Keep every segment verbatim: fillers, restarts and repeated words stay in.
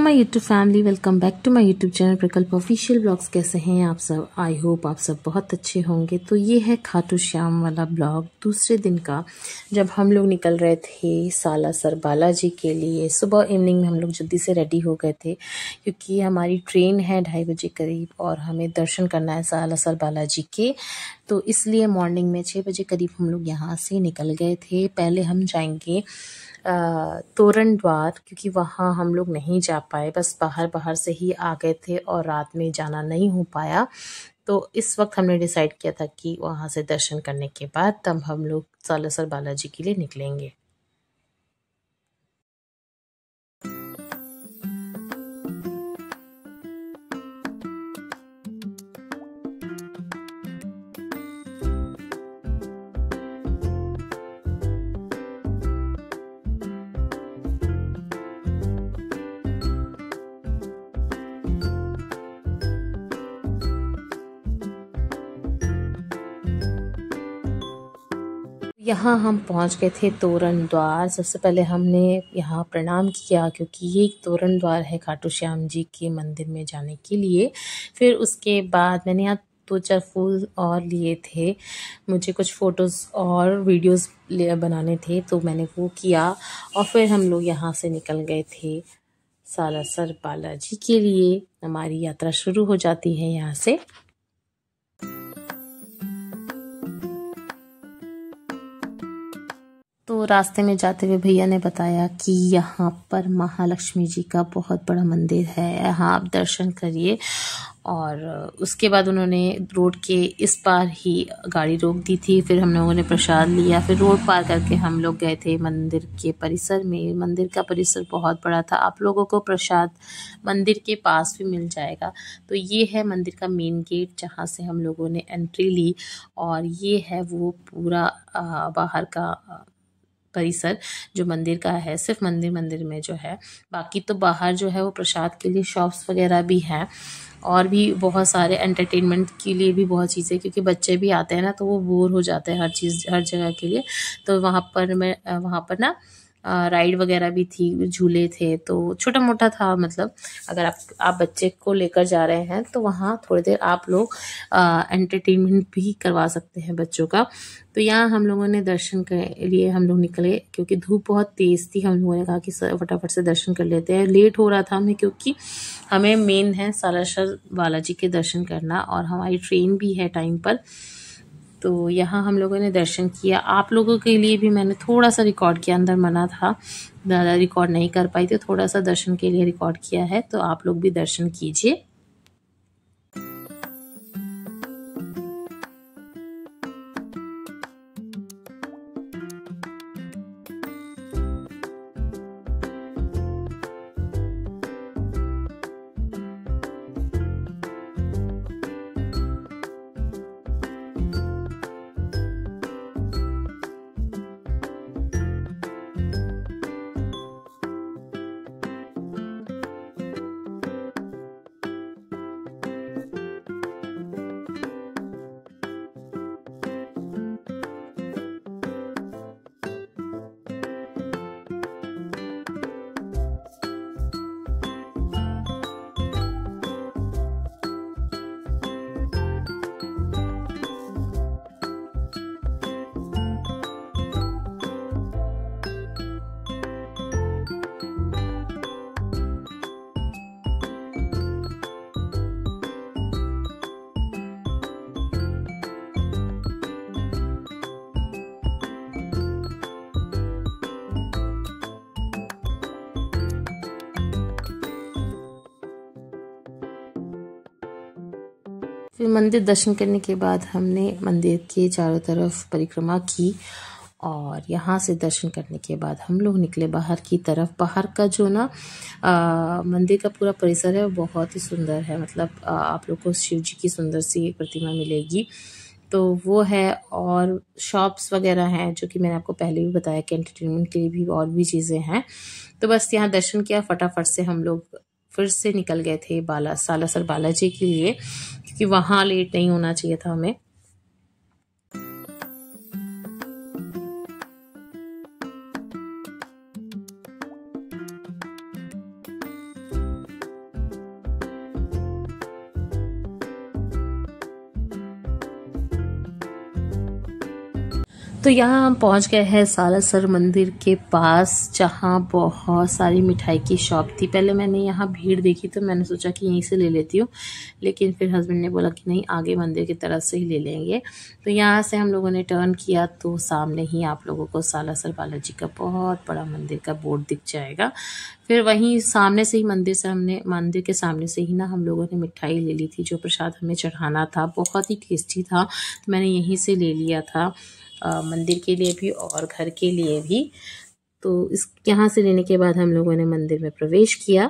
My YouTube family, welcome back to my YouTube channel Prakalp official blogs. कैसे हैं आप सब? आई होप आप सब बहुत अच्छे होंगे। तो ये है खाटू श्याम वाला ब्लॉग दूसरे दिन का, जब हम लोग निकल रहे थे सालासर बालाजी के लिए। सुबह इवनिंग में हम लोग जल्दी से रेडी हो गए थे क्योंकि हमारी ट्रेन है ढाई बजे करीब और हमें दर्शन करना है सालासर बालाजी के। तो इसलिए मॉर्निंग में छः बजे करीब हम लोग यहाँ से निकल गए थे। पहले हम जाएंगे तोरण द्वार, क्योंकि वहाँ हम लोग नहीं जा पाए, बस बाहर बाहर से ही आ गए थे और रात में जाना नहीं हो पाया। तो इस वक्त हमने डिसाइड किया था कि वहाँ से दर्शन करने के बाद तब हम लोग सालासर बालाजी के लिए निकलेंगे। यहाँ हम पहुँच गए थे तोरण द्वार। सबसे पहले हमने यहाँ प्रणाम किया क्योंकि ये एक तोरण द्वार है खाटू श्याम जी के मंदिर में जाने के लिए। फिर उसके बाद मैंने यहाँ दो चार फूल और लिए थे, मुझे कुछ फ़ोटोज़ और वीडियोज़ बनाने थे तो मैंने वो किया। और फिर हम लोग यहाँ से निकल गए थे सालासर बालाजी के लिए। हमारी यात्रा शुरू हो जाती है यहाँ से। तो रास्ते में जाते हुए भैया ने बताया कि यहाँ पर महालक्ष्मी जी का बहुत बड़ा मंदिर है, यहाँ आप दर्शन करिए। और उसके बाद उन्होंने रोड के इस पार ही गाड़ी रोक दी थी। फिर हम लोगों ने प्रसाद लिया, फिर रोड पार करके हम लोग गए थे मंदिर के परिसर में। मंदिर का परिसर बहुत बड़ा था। आप लोगों को प्रसाद मंदिर के पास भी मिल जाएगा। तो ये है मंदिर का मेन गेट जहाँ से हम लोगों ने एंट्री ली, और ये है वो पूरा बाहर का परिसर जो मंदिर का है। सिर्फ मंदिर मंदिर में जो है, बाकी तो बाहर जो है वो प्रसाद के लिए शॉप्स वगैरह भी हैं और भी बहुत सारे एंटरटेनमेंट के लिए भी बहुत चीज़ें, क्योंकि बच्चे भी आते हैं ना तो वो बोर हो जाते हैं हर चीज़ हर जगह के लिए। तो वहाँ पर मैं वहाँ पर ना राइड वगैरह भी थी, झूले थे, तो छोटा मोटा था। मतलब अगर आप आप बच्चे को लेकर जा रहे हैं तो वहाँ थोड़ी देर आप लोग एंटरटेनमेंट भी करवा सकते हैं बच्चों का। तो यहाँ हम लोगों ने दर्शन के लिए हम लोग निकले क्योंकि धूप बहुत तेज़ थी। हम लोगों ने कहा कि फटाफट से दर्शन कर लेते हैं। लेट हो रहा था हमें क्योंकि हमें मेन है सालासर बालाजी के दर्शन करना और हमारी ट्रेन भी है टाइम पर। तो यहाँ हम लोगों ने दर्शन किया। आप लोगों के लिए भी मैंने थोड़ा सा रिकॉर्ड किया, अंदर मना था, ज़्यादा रिकॉर्ड नहीं कर पाई थी, थोड़ा सा दर्शन के लिए रिकॉर्ड किया है। तो आप लोग भी दर्शन कीजिए। फिर मंदिर दर्शन करने के बाद हमने मंदिर के चारों तरफ परिक्रमा की और यहाँ से दर्शन करने के बाद हम लोग निकले बाहर की तरफ। बाहर का जो ना आ, मंदिर का पूरा परिसर है वो बहुत ही सुंदर है। मतलब आ, आप लोग को शिव जी की सुंदर सी प्रतिमा मिलेगी, तो वो है। और शॉप्स वगैरह हैं जो कि मैंने आपको पहले भी बताया कि एंटरटेनमेंट के लिए भी और भी चीज़ें हैं। तो बस यहाँ दर्शन किया, फटाफट से हम लोग फिर से निकल गए थे बाला सालासर बालाजी के लिए, क्योंकि वहाँ लेट नहीं होना चाहिए था हमें। तो यहाँ हम पहुँच गए हैं सालासर मंदिर के पास, जहाँ बहुत सारी मिठाई की शॉप थी। पहले मैंने यहाँ भीड़ देखी तो मैंने सोचा कि यहीं से ले लेती हूँ, लेकिन फिर हस्बैंड ने बोला कि नहीं, आगे मंदिर की तरफ से ही ले लेंगे। तो यहाँ से हम लोगों ने टर्न किया तो सामने ही आप लोगों को सालासर बालाजी का बहुत बड़ा मंदिर का बोर्ड दिख जाएगा। फिर वहीं सामने से ही मंदिर से हमने मंदिर के सामने से ही ना हम लोगों ने मिठाई ले ली थी, जो प्रसाद हमें चढ़ाना था। बहुत ही टेस्टी था, तो मैंने यहीं से ले लिया था, आ, मंदिर के लिए भी और घर के लिए भी। तो इस यहाँ से लेने के बाद हम लोगों ने मंदिर में प्रवेश किया।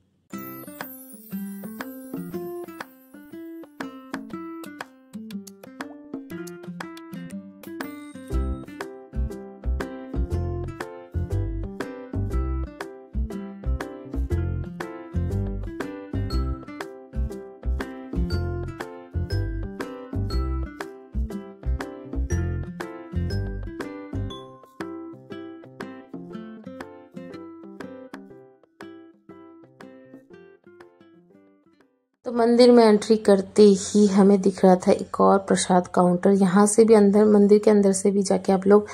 तो मंदिर में एंट्री करते ही हमें दिख रहा था एक और प्रसाद काउंटर। यहाँ से भी अंदर, मंदिर के अंदर से भी जाके आप लोग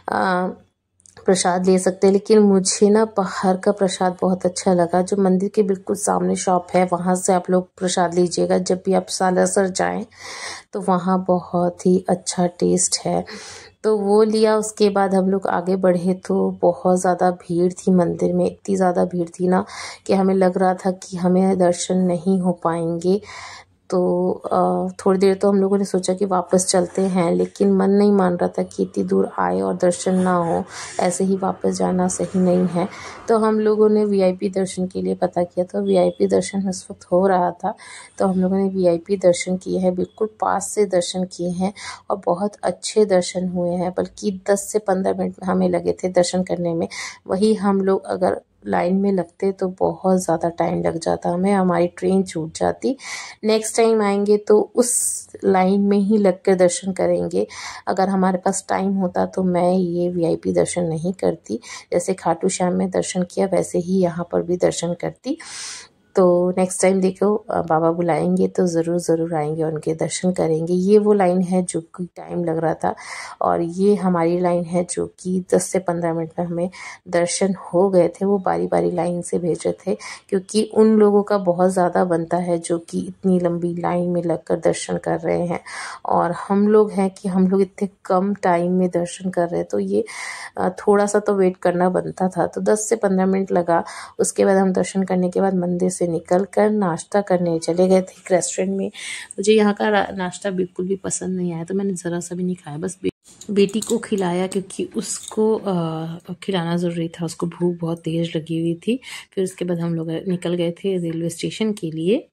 प्रसाद ले सकते हैं, लेकिन मुझे ना बाहर का प्रसाद बहुत अच्छा लगा। जो मंदिर के बिल्कुल सामने शॉप है, वहाँ से आप लोग प्रसाद लीजिएगा। जब भी आप सालासर जाएं तो वहाँ बहुत ही अच्छा टेस्ट है, तो वो लिया। उसके बाद हम लोग आगे बढ़े तो बहुत ज़्यादा भीड़ थी मंदिर में। इतनी ज़्यादा भीड़ थी ना कि हमें लग रहा था कि हमें दर्शन नहीं हो पाएंगे। तो थोड़ी देर तो हम लोगों ने सोचा कि वापस चलते हैं, लेकिन मन नहीं मान रहा था कि इतनी दूर आए और दर्शन ना हो, ऐसे ही वापस जाना सही नहीं है। तो हम लोगों ने वीआईपी दर्शन के लिए पता किया, तो वीआईपी दर्शन उस वक्त हो रहा था, तो हम लोगों ने वीआईपी दर्शन किए हैं। बिल्कुल पास से दर्शन किए हैं और बहुत अच्छे दर्शन हुए हैं, बल्कि दस से पंद्रह मिनट हमें लगे थे दर्शन करने में। वही हम लोग अगर लाइन में लगते तो बहुत ज़्यादा टाइम लग जाता, हमें हमारी ट्रेन छूट जाती। नेक्स्ट टाइम आएंगे तो उस लाइन में ही लग कर दर्शन करेंगे। अगर हमारे पास टाइम होता तो मैं ये वीआईपी दर्शन नहीं करती। जैसे खाटू श्याम में दर्शन किया वैसे ही यहाँ पर भी दर्शन करती। तो नेक्स्ट टाइम देखो, बाबा बुलाएंगे तो ज़रूर ज़रूर आएंगे, उनके दर्शन करेंगे। ये वो लाइन है जो कि टाइम लग रहा था, और ये हमारी लाइन है जो कि दस से पंद्रह मिनट में हमें दर्शन हो गए थे। वो बारी बारी लाइन से भेजे थे, क्योंकि उन लोगों का बहुत ज़्यादा बनता है जो कि इतनी लंबी लाइन में लगकर दर्शन कर रहे हैं, और हम लोग हैं कि हम लोग इतने कम टाइम में दर्शन कर रहे हैं, तो ये थोड़ा सा तो वेट करना बनता था। तो दस से पंद्रह मिनट लगा। उसके बाद हम दर्शन करने के बाद मंदिर से निकल कर नाश्ता करने चले गए थे एक रेस्टोरेंट में। मुझे यहाँ का नाश्ता बिल्कुल भी पसंद नहीं आया, तो मैंने ज़रा सा भी नहीं खाया, बस बे, बेटी को खिलाया, क्योंकि उसको आ, खिलाना ज़रूरी था, उसको भूख बहुत तेज़ लगी हुई थी। फिर उसके बाद हम लोग निकल गए थे रेलवे स्टेशन के लिए।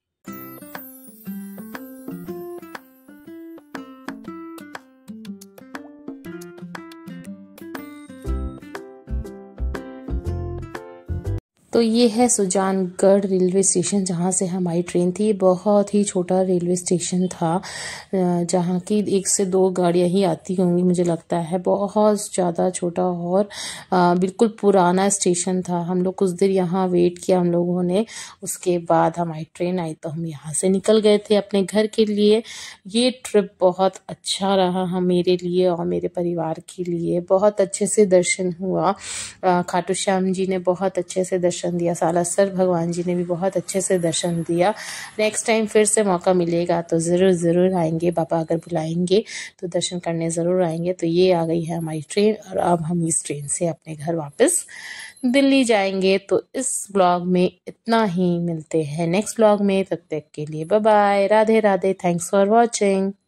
तो ये है सुजानगढ़ रेलवे स्टेशन, जहाँ से हमारी ट्रेन थी। बहुत ही छोटा रेलवे स्टेशन था, जहाँ की एक से दो गाड़ियाँ ही आती होंगी मुझे लगता है। बहुत ज़्यादा छोटा और बिल्कुल पुराना स्टेशन था। हम लोग कुछ देर यहाँ वेट किया हम लोगों ने, उसके बाद हमारी ट्रेन आई तो हम यहाँ से निकल गए थे अपने घर के लिए। ये ट्रिप बहुत अच्छा रहा हम मेरे लिए और मेरे परिवार के लिए। बहुत अच्छे से दर्शन हुआ, खाटू श्याम जी ने बहुत अच्छे से दर्शन दिया, सालासर भगवान जी ने भी बहुत अच्छे से दर्शन दिया। नेक्स्ट टाइम फिर से मौका मिलेगा तो ज़रूर ज़रूर आएंगे, बाबा अगर बुलाएंगे तो दर्शन करने ज़रूर आएंगे। तो ये आ गई है हमारी ट्रेन, और अब हम इस ट्रेन से अपने घर वापस दिल्ली जाएंगे। तो इस ब्लॉग में इतना ही, मिलते हैं नेक्स्ट ब्लॉग में, तब तक के लिए bye bye, Radhe Radhe, thanks for watching.